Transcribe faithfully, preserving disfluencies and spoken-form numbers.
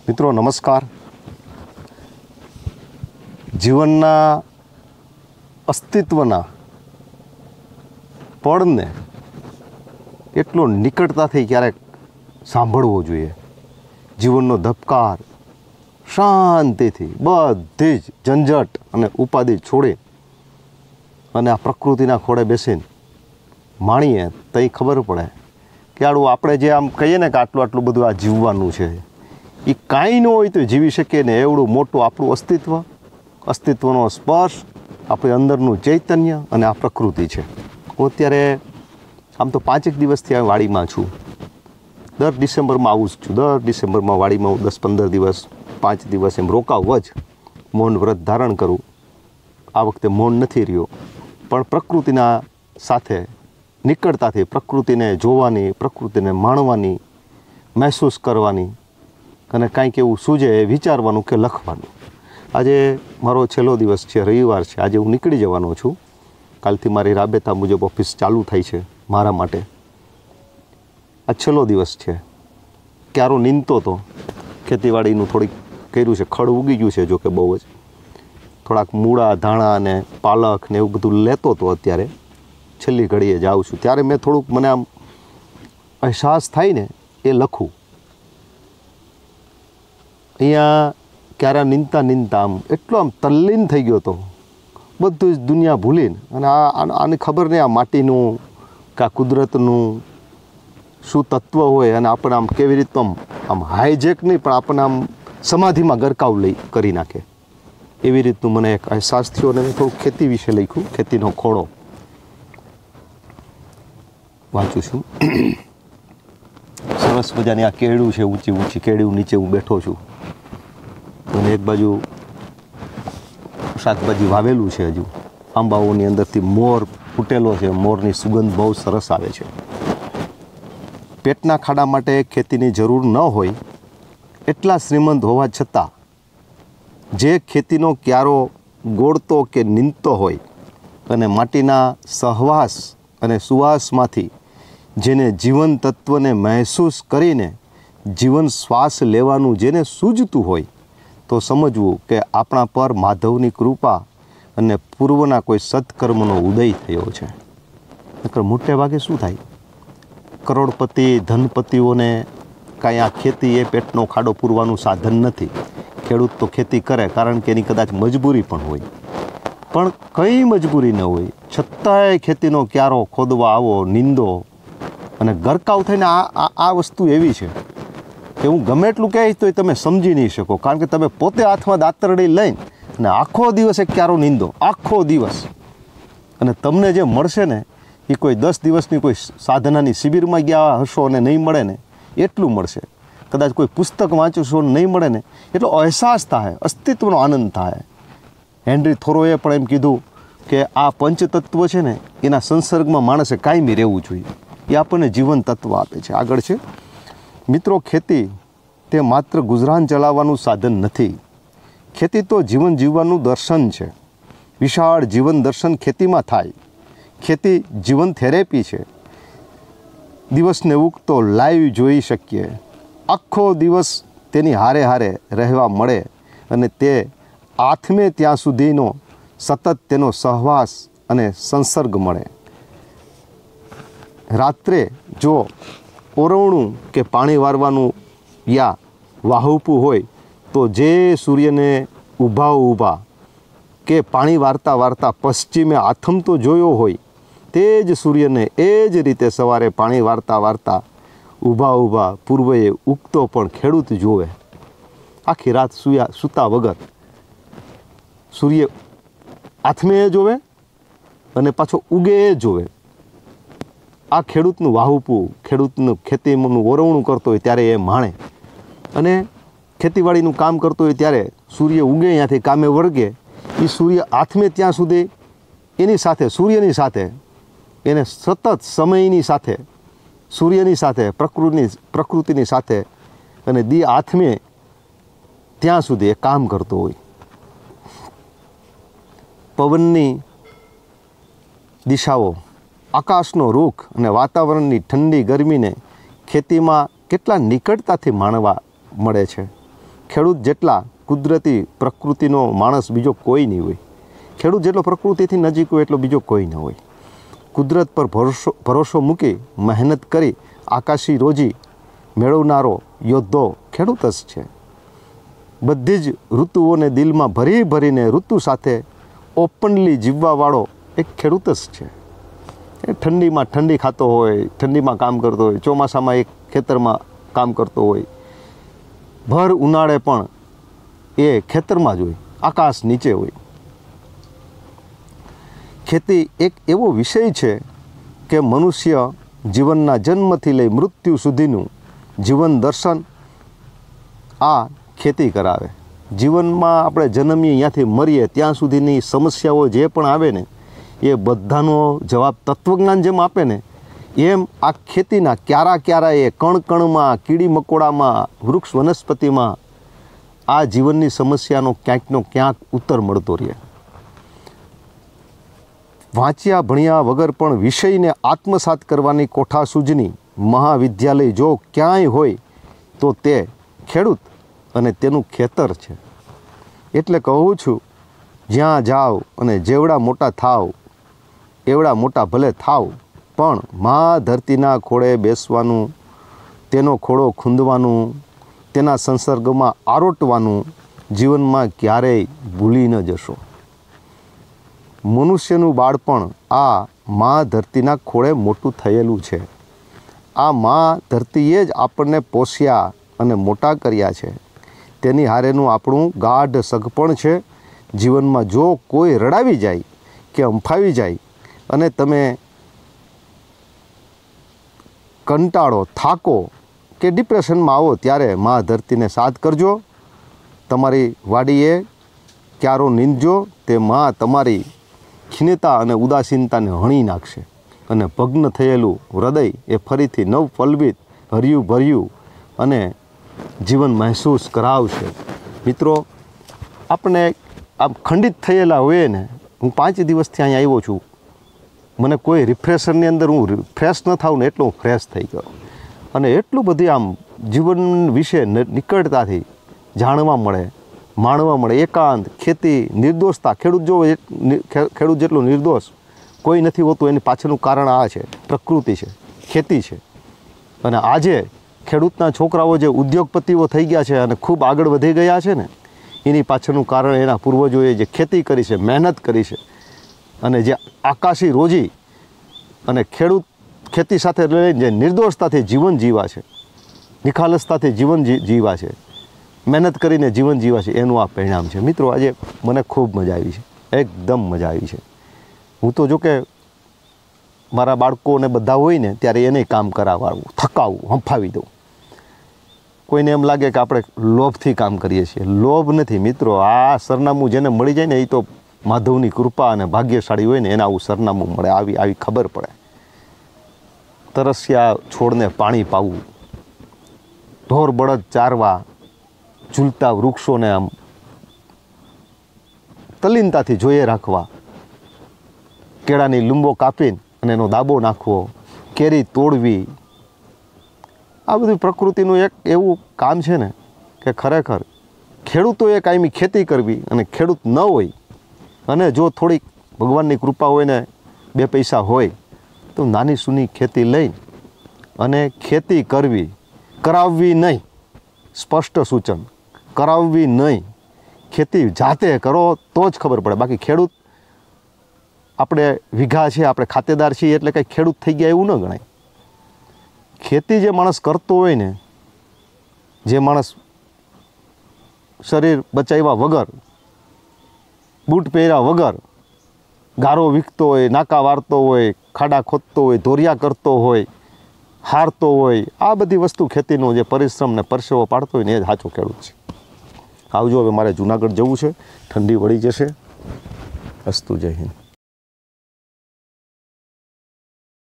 મિત્રો નમસ્કાર. જીવનના અસ્તિત્વના પળને એટલો નિકટતાથી ક્યારેક સાંભળવો જોઈએ. જીવનનો ધબકાર શાંતિથી બધી જ ઝંઝટ અને ઉપાધિ છોડી અને આ પ્રકૃતિના ખોળે બેસીને માણીએ તો એ ખબર પડે કે આડું આપણે જે આમ કહીએ ને કે આટલું આટલું બધું આ જીવવાનું છે, એ કાંઈ ન હોય તો જીવી શકીએ ને એવડું મોટું આપણું અસ્તિત્વ, અસ્તિત્વનો સ્પર્શ, આપણી અંદરનું ચૈતન્ય અને આ પ્રકૃતિ છે. હું અત્યારે આમ તો પાંચેક દિવસથી આ વાડીમાં છું. દર ડિસેમ્બરમાં આવું જ છું. દર ડિસેમ્બરમાં વાડીમાં હું દસ પંદર દિવસ પાંચ દિવસ એમ રોકાવું જ, મૌન વ્રત ધારણ કરું. આ વખતે મૌન નથી રહ્યો, પણ પ્રકૃતિના સાથે નિકટતાથી પ્રકૃતિને જોવાની, પ્રકૃતિને માણવાની, મહેસૂસ કરવાની અને કાંઈક એવું સૂજે એ વિચારવાનું કે લખવાનું. આજે મારો છેલ્લો દિવસ છે, રવિવાર છે. આજે હું નીકળી જવાનો છું. કાલથી મારી રાબેતા મુજબ ઓફિસ ચાલુ થાય છે મારા માટે. આ છેલ્લો દિવસ છે. ક્યારો નીંદતો હતો, ખેતીવાડીનું થોડીક કર્યું છે, ખડ ઉગી ગયું છે, જો કે બહુ જ. થોડાક મૂળા, ધાણા અને પાલક ને એવું બધું લેતો હતો. અત્યારે છેલ્લી ઘડીએ જાઉં છું ત્યારે મેં થોડુંક મને આમ અહેસાસ થાય ને એ લખું. અહીંયા ક્યારે નીંદતા નીંદતા આમ એટલો આમ તલ્લીન થઈ ગયો હતો, બધું જ દુનિયા ભૂલીને. અને આ આને ખબર નહીં આ માટીનું કે આ કુદરતનું શું તત્વ હોય અને આપણે આમ કેવી રીતે આમ આમ હાઈજેક નહીં પણ આપણને આમ સમાધિમાં ગરકાવ લઈ કરી નાખે. એવી રીતનું મને એક અહેસાસ થયો અને મેં થોડુંક ખેતી વિશે લખ્યું. ખેતીનો ખોળો વાંચું છું. સરસ મજાની આ કેળું છે, ઊંચી ઊંચી કેળું નીચે હું બેઠો છું. અને એક બાજુ શાકભાજી વાવેલું છે. હજુ આંબાઓની અંદરથી મોર ફૂટેલો છે. મોરની સુગંધ બહુ સરસ આવે છે. પેટના ખાડા માટે ખેતીની જરૂર ન હોય એટલા શ્રીમંત હોવા છતાં જે ખેતીનો ક્યારો ગોળતો કે નીંદતો હોય અને માટીના સહવાસ અને સુવાસમાંથી જેને જીવન તત્વને મહેસૂસ કરીને જીવન શ્વાસ લેવાનું જેને સૂઝતું હોય તો સમજવું કે આપણા પર માધવની કૃપા અને પૂર્વના કોઈ સત્કર્મનો ઉદય થયો છે. નકર મોટે ભાગે શું થાય, કરોડપતિ ધનપતિઓને કાંઈ આ ખેતી એ પેટનો ખાડો પૂરવાનું સાધન નથી. ખેડૂત તો ખેતી કરે કારણ કે એની કદાચ મજબૂરી પણ હોય, પણ કંઈ મજબૂરી ન હોય છતાંય ખેતીનો ક્યારો ખોદવા આવો, નીંદો અને ગરકાવ થઈને આ આ વસ્તુ એવી છે કે હું ગમે એટલું કહીશ તો તમે સમજી નહીં શકો. કારણ કે તમે પોતે હાથમાં દાતરડી લઈને અને આખો દિવસ એક ક્યારો નીંદો, આખો દિવસ, અને તમને જે મળશે ને એ કોઈ દસ દિવસની કોઈ સાધનાની શિબિરમાં ગયા હશો અને નહીં મળે ને એટલું મળશે. કદાચ કોઈ પુસ્તક વાંચશો ને નહીં મળે ને એટલો અહેસાસ થાય, અસ્તિત્વનો આનંદ થાય. હેનરી થોરોએ પણ એમ કીધું કે આ પંચતત્વ છે ને એના સંસર્ગમાં માણસે કાયમી રહેવું જોઈએ. એ આપણને જીવન તત્વ આપે છે. આગળ છે મિત્રો, ખેતી તે માત્ર ગુજરાન ચલાવવાનું સાધન નથી. ખેતી તો જીવન જીવવાનું દર્શન છે. વિશાળ જીવન દર્શન ખેતીમાં થાય. ખેતી જીવન થેરેપી છે. દિવસને ઉગતો લાઈવ જોઈ શકીએ, આખો દિવસ તેની હારે હારે રહેવા મળે અને તે આથમે ત્યાં સુધીનો સતત તેનો સહવાસ અને સંસર્ગ મળે. રાત્રે જો ઓરવણું કે પાણી વારવાનું યા વાહુપું હોય તો જે સૂર્યને ઊભા ઊભા કે પાણી વારતા વારતા પશ્ચિમે આથમતો જોયો હોય તે જ સૂર્યને એ જ રીતે સવારે પાણી વારતા વારતા ઊભા ઊભા પૂર્વએ ઉગતો પણ ખેડૂત જોવે. આખી રાત સૂયા સૂતા વગર સૂર્ય આથમે એ જોવે અને પાછો ઉગે એ જોવે. આ ખેડૂતનું વાહુપું, ખેડૂતનું ખેતીનું ઓરવણું કરતો હોય ત્યારે એ માણે, અને ખેતીવાડીનું કામ કરતો હોય ત્યારે સૂર્ય ઉગે ત્યાંથી કામે વર્ગે, એ સૂર્ય આથમે ત્યાં સુધી એની સાથે, સૂર્યની સાથે એને સતત સમયની સાથે, સૂર્યની સાથે, પ્રકૃતિની પ્રકૃતિની સાથે અને દી આથમે ત્યાં સુધી એ કામ કરતો હોય. પવનની દિશાઓ, આકાશનો રૂખ અને વાતાવરણની ઠંડી ગરમીને ખેતીમાં કેટલા નિકટતાથી માણવા મળે છે. ખેડૂત જેટલા કુદરતી પ્રકૃતિનો માણસ બીજો કોઈ નહીં હોય. ખેડૂત જેટલો પ્રકૃતિથી નજીક હોય એટલો બીજો કોઈ ન હોય. કુદરત પર ભરોસો ભરોસો મૂકી મહેનત કરી આકાશી રોજી મેળવનારો યોદ્ધો ખેડૂત જ છે. બધી જ ઋતુઓને દિલમાં ભરી ભરીને ઋતુ સાથે ઓપનલી જીવવાવાળો એક ખેડૂત જ છે. એ ઠંડીમાં ઠંડી ખાતો હોય, ઠંડીમાં કામ કરતો હોય, ચોમાસામાં એક ખેતરમાં કામ કરતો હોય, ભર ઉનાળે પણ એ ખેતરમાં જ હોય, આકાશ નીચે હોય. ખેતી એક એવો વિષય છે કે મનુષ્ય જીવનના જન્મથી લઈ મૃત્યુ સુધીનું જીવન દર્શન આ ખેતી કરાવે. જીવનમાં આપણે જન્મીએ ત્યાંથી મરીએ ત્યાં સુધીની સમસ્યાઓ જે પણ આવે ને એ બધાનો જવાબ તત્વજ્ઞાન જેમ આપે ને એમ આ ખેતીના ક્યારા ક્યારા એ કણ કણમાં, કીડી મકોડામાં, વૃક્ષ વનસ્પતિમાં આ જીવનની સમસ્યાનો ક્યાંકનો ક્યાંક ઉત્તર મળતો રહે. વાંચ્યા ભણ્યા વગર પણ વિષયને આત્મસાત કરવાની કોઠાસૂઝની મહાવિદ્યાલય જો ક્યાંય હોય તો તે ખેડૂત અને તેનું ખેતર છે. એટલે કહું છું, જ્યાં જાઓ અને જેવડા મોટા થાવ એવડા મોટા ભલે થાવ, પણ મા ધરતીના ખોળે બેસવાનું, તેનો ખોળો ખૂંદવાનું, તેના સંસર્ગમાં આરોટવાનું જીવનમાં ક્યારેય ભૂલી ન જશો. મનુષ્યનું બાળપણ આ મા ધરતીના ખોળે મોટું થયેલું છે. આ મા ધરતીએ જ આપણને પોષ્યા અને મોટા કર્યા છે. તેની હારેનું આપણું ગાઢ સગપણ છે. જીવનમાં જો કોઈ રડાવી જાય કે અંફાવી જાય અને તમે કંટાળો, થાકો કે ડિપ્રેશનમાં આવો ત્યારે મા ધરતીને સાથ કરજો. તમારી વાડીએ ક્યારો નીંદજો. તે મા તમારી ખિન્નતા અને ઉદાસીનતાને હણી નાખશે અને ભગ્ન થયેલું હૃદય એ ફરીથી નવ પલ્વિત, હર્યું ભર્યું અને જીવન મહેસૂસ કરાવશે. મિત્રો, આપણે આમ ખંડિત થયેલા હોઈએ ને, હું પાંચ દિવસથી અહીંયા આવ્યો છું, મને કોઈ રિફ્રેશરની અંદર હું ફ્રેશ ન થાઉં ને એટલો હું ફ્રેશ થઈ ગયો. અને એટલું બધી આમ જીવન વિશે નીકળતાથી જાણવા મળે, માણવા મળે. એકાંત, ખેતી, નિર્દોષતા. ખેડૂત જો ખેડૂત જેટલો નિર્દોષ કોઈ નથી હોતું. એની પાછળનું કારણ આ છે, પ્રકૃતિ છે, ખેતી છે. અને આજે ખેડૂતના છોકરાઓ જે ઉદ્યોગપતિઓ થઈ ગયા છે અને ખૂબ આગળ વધી ગયા છે ને, એની પાછળનું કારણ એના પૂર્વજોએ જે ખેતી કરી છે, મહેનત કરી છે અને જે આકાશી રોજી અને ખેડૂત ખેતી સાથે લઈને જે નિર્દોષતાથી જીવન જીવા છે, નિખાલસતાથી જીવન જીવા છે, મહેનત કરીને જીવન જીવા છે, એનું આ પરિણામ છે. મિત્રો, આજે મને ખૂબ મજા આવી છે, એકદમ મજા આવી છે. હું તો જો કે મારા બાળકોને બધા હોય ને ત્યારે એને કામ કરાવવું, થકાવવું, હંફાવી દઉં. કોઈને એમ લાગે કે આપણે લોભથી કામ કરીએ છીએ. લોભ નથી મિત્રો. આ સરનામું જેને મળી જાય ને એ તો માધવની કૃપા અને ભાગ્યશાળી હોય ને એને આવું સરનામું મળે, આવી આવી ખબર પડે. તરસ્યા છોડને પાણી પાવું, ઢોર બળદ ચારવા, ઝૂલતા વૃક્ષોને આમ તલ્લીનતાથી જોઈએ રાખવા, કેળાની લૂંબો કાપીને અને એનો દાબો નાખવો, કેરી તોડવી, આ બધું પ્રકૃતિનું એક એવું કામ છે ને કે ખરેખર ખેડૂતોએ કાયમી ખેતી કરવી. અને ખેડૂત ન હોય અને જો થોડીક ભગવાનની કૃપા હોય ને બે પૈસા હોય તો નાની સૂની ખેતી લઈને અને ખેતી કરવી, કરાવવી નહીં. સ્પષ્ટ સૂચન, કરાવવી નહીં. ખેતી જાતે કરો તો જ ખબર પડે. બાકી ખેડૂત આપણે વીઘા છે, આપણે ખાતેદાર છીએ એટલે કંઈ ખેડૂત થઈ ગયા એવું ન ગણાય. ખેતી જે માણસ કરતો હોય ને, જે માણસ શરીર બચાવ્યા વગર, બૂટ પહેર્યા વગર ગારો વીખતો હોય, નાકા વારતો હોય, ખાડા ખોદતો હોય, ધોરિયા કરતો હોય, હારતો હોય, આ બધી વસ્તુ ખેતીનો જે પરિશ્રમ ને પરસેવો પાડતો હોય ને એ જ સાચો ખેડૂત છે. આવજો. હવે મારે જુનાગઢ જવું છે, ઠંડી વળી જશે. અસ્તુ. જય હિન્દ.